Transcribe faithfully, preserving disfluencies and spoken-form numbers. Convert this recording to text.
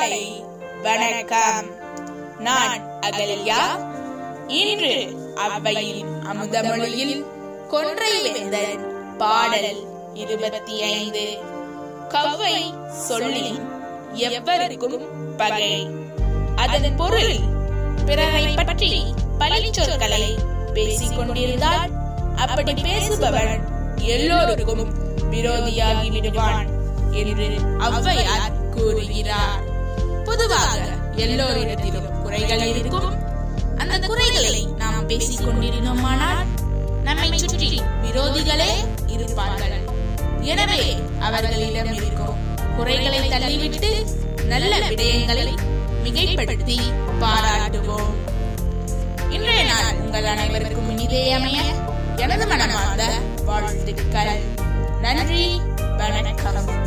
காலை வணக்கம். நான் அகல்யா. இன்று அவ்வையின் அமுதமொழியில் கொன்றை வேந்தன் பாடல் இருபத்தி ஐந்து. கவ்வை சொல்லின் எவருக்கும் பகை. அதன் பொருள், பிறரை பற்றி பழி சொற்களை பேசிக் கொண்டிருந்தால் அப்படி பேசுபவன் எல்லோருக்கும் விரோதியாகி விடுவான் என்று ஔவையார் கூறுகிறார். பொதுவாக எல்லோரிடத்திலும் குறைகள் இருக்கும். அந்த குறைகளை நாம் பேசிக் கொண்டிருந்தோமானால் நம்மை சுற்றி விரோதிகளே இருப்பார்கள். எனவே அவர்களிடம் இருக்கும் குறைகளை தள்ளிவிட்டு நல்ல விடயங்களை மிகைப்படுத்தி பாராட்டுவோம். இன்றைய நாள் உங்கள் அனைவருக்கும் இனிதே அமைய எனது மனமார்ந்த வாழ்த்துக்கள். நன்றி, வணக்கம்.